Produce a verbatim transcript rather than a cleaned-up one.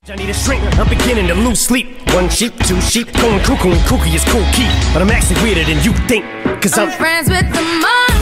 I need a shrink, I'm beginning to lose sleep. One sheep, two sheep, going cuckoo and kooky is cool key. But I'm actually weirder than you think, cause I'm, I'm friends with the money.